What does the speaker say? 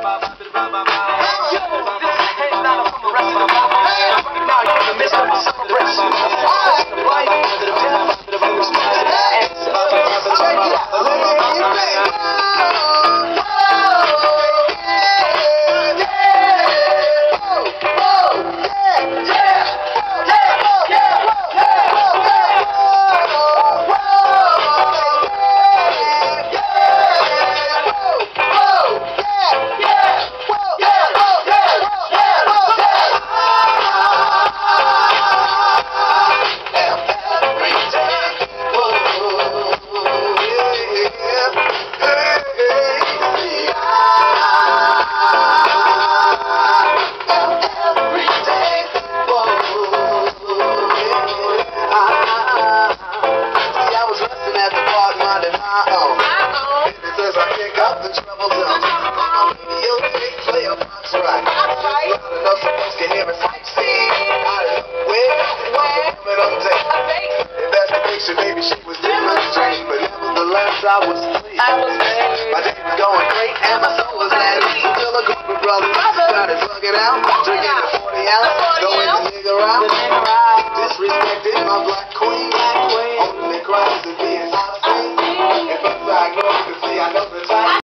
Maybe she was demonstrating, but nevertheless I was pleased. My day was going great and my soul was at ease until a group of brothers started bugging out, drinking a 40 ounce.